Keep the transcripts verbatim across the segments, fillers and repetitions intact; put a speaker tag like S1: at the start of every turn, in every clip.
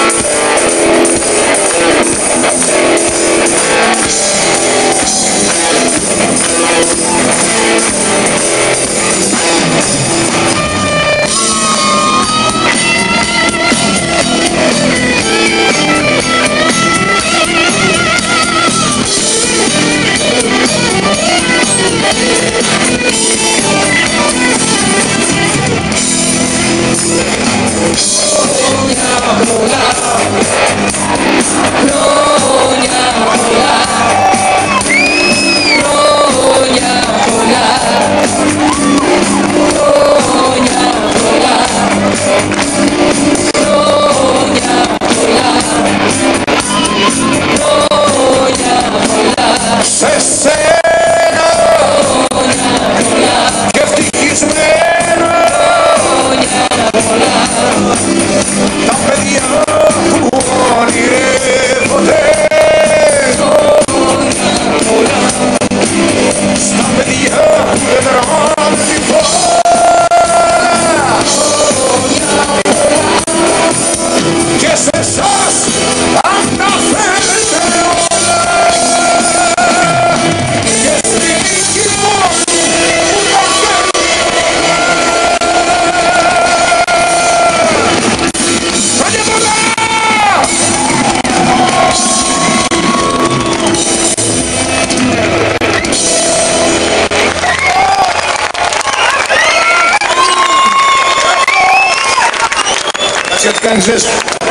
S1: Kansas.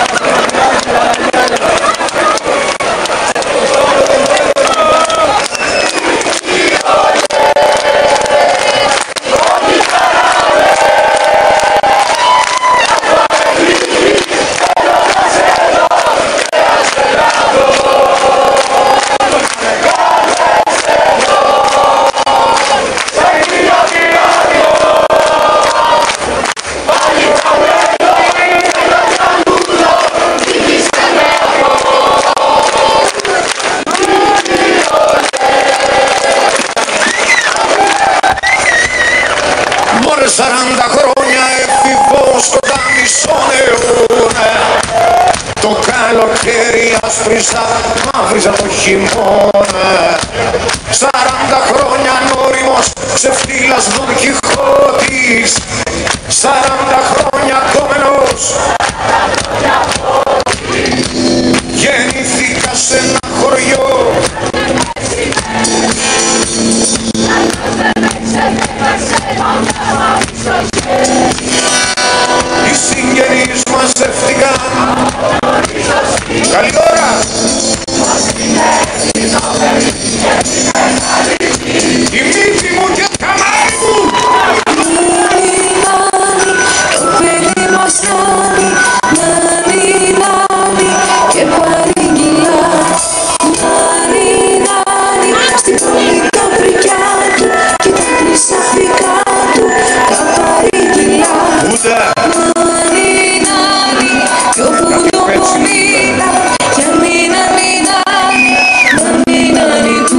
S2: σαράντα χρόνια εφηβός κοντά μισόν αιώνα. Το καλοκαίρι άσπριζα, μαύριζα το χειμώνα. Σαράντα χρόνια νόριμος, ξεφτύλας Δον Κιχώτης. Σαράντα χρόνια κόμενος, γεννήθηκα σε ένα χωριό. Οι συγγενείς μαζεύτηκαν. Καλή ώρα! Η μύτη μου και τα μάρι μου!
S3: Το παιδί μας νάνι, νάνι, νάνι και παρήγγυλα. Νάνι, νάνι, στην πόλη τα πρικιά του και τα χρυσαφικά του τα παρήγγυλα. Νάνι, νάνι, κι όπου το πομίλα για μήνα, μήνα, νάνι, νάνι του.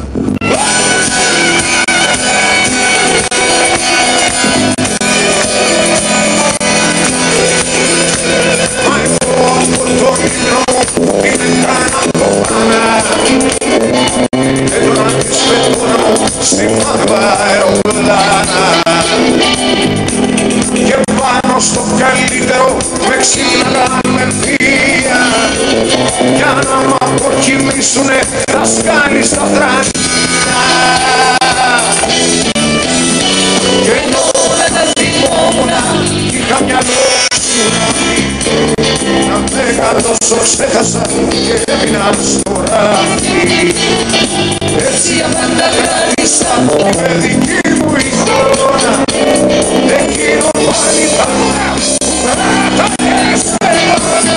S2: Και πάνω στο καλύτερο με ξύλαγαμε βία για να μ' αποκοιμήσουνε δασκάλοι στα δράκια. Και ενώ δεν θυμόμουνα είχα μυαλό να μέγα τόσο ξέχασα και έμεινα στο ράφι. Έτσι απάντα κράτησα με δική μου εικόνα. Εκείνο πάλι παρά που κράτανε στεγόνα.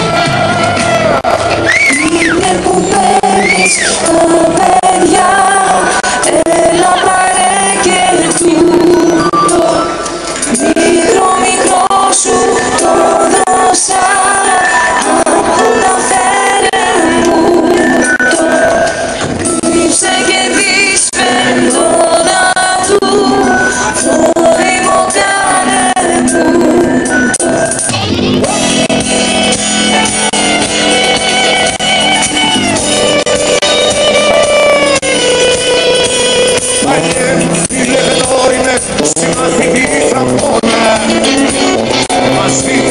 S3: Είναι που παίρνεις τα παιδιά, έλα πάρε και τούτο. Μικρό μικρό σου το δώσα, από τα φέρε μου το. Κρύψε και δεις φεντόνα του, θόρυβο κάνε μου.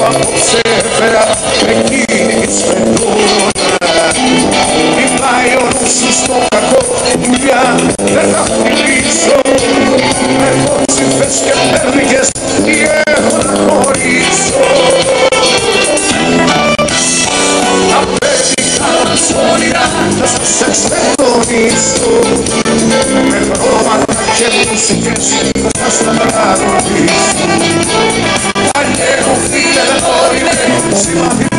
S2: απόψε έφερα εκείνη τη σφεντούνα. Μην πάει ο νους σου στο κακό, δουλειά δεν θα χτυπήσω. Εγώ ψηφές και πέρνικες τι έχω να χωρίσω. Τα παιδικά τους όνειρα θα σας εξφεντονίσω. Με χρώματα και μουσικές θα σας τα τραγουδήσω. Αλλιώς φίλε δεν είναι σημαντικό.